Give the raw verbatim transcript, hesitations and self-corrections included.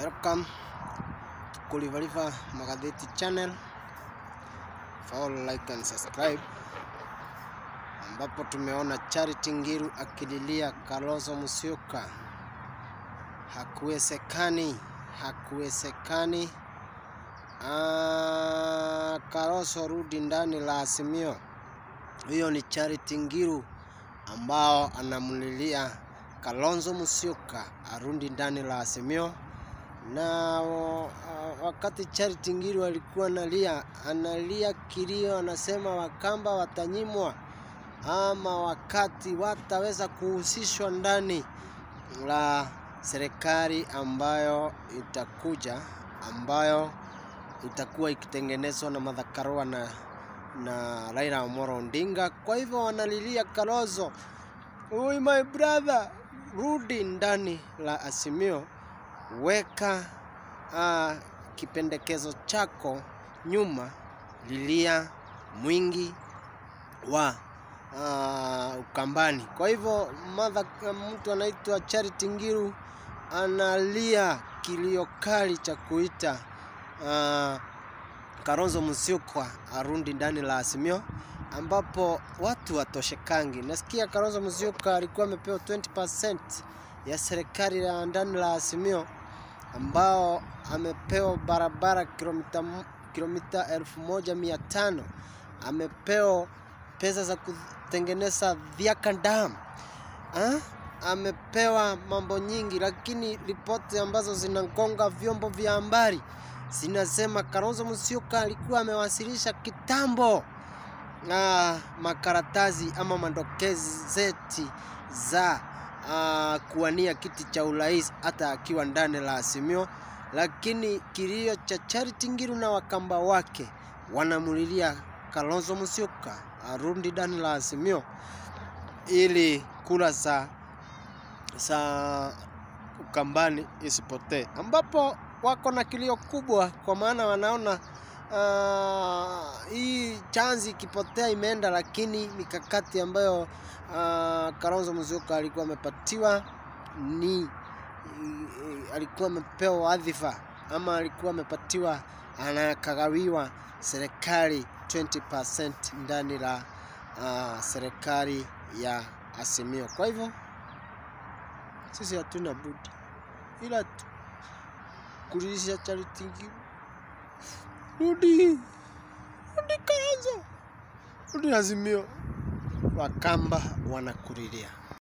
Welcome Kulivaliva Magazeti channel. Follow, like and subscribe. Ambapo tumeona Charity Ngilu akililia Kalonzo Musyoka. Hakuwezekani, hakuwezekani. Ah, Kalonzo rudi ndani la Azimio. Hiyo ni Charity Ngilu ambao anamulilia Kalonzo Musyoka arudi ndani la Azimio. Na uh, wakati Charity Ngilu alikuwa analia, analia kilio, anasema Wakamba watanyimwa ama wakati wataweza kuhusishwa ndani la serikali ambayo itakuja, ambayo itakuwa ikitengenezwa na Martha Karua na na Raila Amolo Odinga. Kwa hivyo wanalilia Kalonzo, "Oi my brother, rudi ndani la Azimio, weka uh, kipendekezo chako nyuma, lilia mwingi wa uh, Ukambani." Kwa hivyo Martha, mtu anaitwa Charity Ngilu analia kilio kali cha kuita uh, Kalonzo Musyoka arundi ndani la Azimio, ambapo watu watoshekangi. Nasikia Kalonzo Musyoka alikuwa amepewa twenty percent ya serikali ya ndani la Azimio, ambao amepewa barabara kilomita kilomita elfu moja mia tano, amepewa pesa za kutengeneza Thiaka Dam, ha? Amepewa mambo nyingi, lakini ripoti ambazo zinangonga vyombo vya habari zinasema Kalonzo Musyoka alikuwa amewasilisha kitambo na makaratasi ama mandokezeti za uh, kuwania kiti cha urais hata akiwa ndani la Azimio. Lakini kilio cha Charity Ngilu na Wakamba wake wanamulilia Kalonzo Musyoka arudi ndani la Azimio ili kura za za Ukambani isipotee, ambapo wako na kilio kubwa, kwa maana wanaona uh, hii chance ikipotea imeenda. Lakini mikakati ambayo uh, Kalonzo Musyoka alikuwa amepatiwa ni uh, alikuwa amepewa wadhifa ama alikuwa amepatiwa, anakagawiwa serikali twenty percent ndani la uh, serikali ya Azimio. Kwa hivyo sisi hatuna budi ila tu kulisha Charity Ngilu, rudi rudi Kalonzo, rudi Azimio. Wakamba wanakulilia.